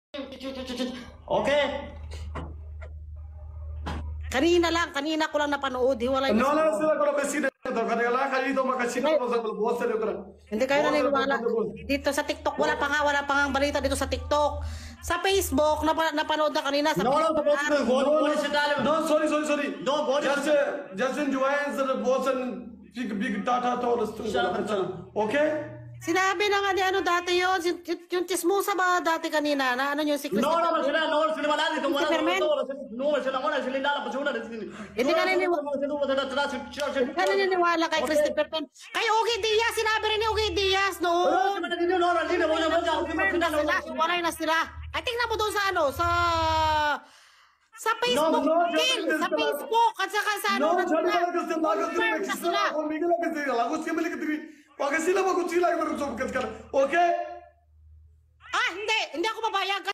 Okay? Kanina ko lang napanood. Hiwalay No, na no, sila ko na besi na to. Kanila kayo dito makasino mo sa buwas sa dito. Hindi kayo naniniwala. Dito sa TikTok, wala pa nga balita dito sa TikTok. Sa Facebook, napanood na kanina. Sa No, Facebook, No, sorry. No, God is- Just enjoy the boss and big data to Okay? sinabi na nga ni ano dati yun, yung chismosa ba dati kanina, na ano yung si No, Christopher. no, sila, no, sila wala dito, wala Superman? sila wala pasuna. Hindi ka naniniwala kay Christopher Pen. Kay Ogie Diaz, sinabi rin ni Ogie Diaz noon. Walay na sila. Ay, tingnan mo doon sa ano, sa Facebook, No, King, sa Facebook, at saka sa ano, confirm na sila. Okay? Ah, hindi ako papayag.